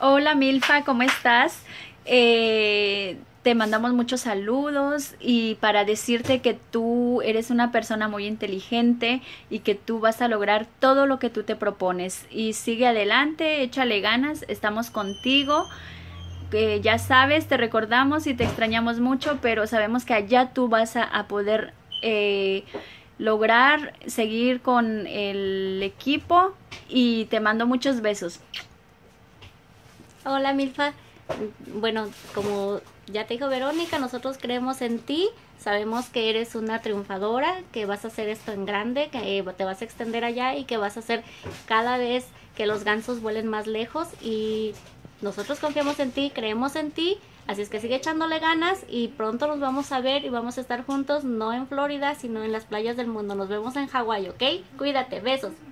Hola Milfa, ¿cómo estás? Te mandamos muchos saludos y para decirte que tú eres una persona muy inteligente y que tú vas a lograr todo lo que tú te propones. Y sigue adelante, échale ganas, estamos contigo. Ya sabes, te recordamos y te extrañamos mucho, pero sabemos que allá tú vas a poder lograr seguir con el equipo y te mando muchos besos. Hola Milfa, bueno, como ya te dijo Verónica, nosotros creemos en ti, sabemos que eres una triunfadora, que vas a hacer esto en grande, que te vas a extender allá y que vas a hacer cada vez que los gansos vuelen más lejos y nosotros confiamos en ti, creemos en ti, así es que sigue echándole ganas y pronto nos vamos a ver y vamos a estar juntos, no en Florida, sino en las playas del mundo. Nos vemos en Hawái, ¿ok? Cuídate, besos.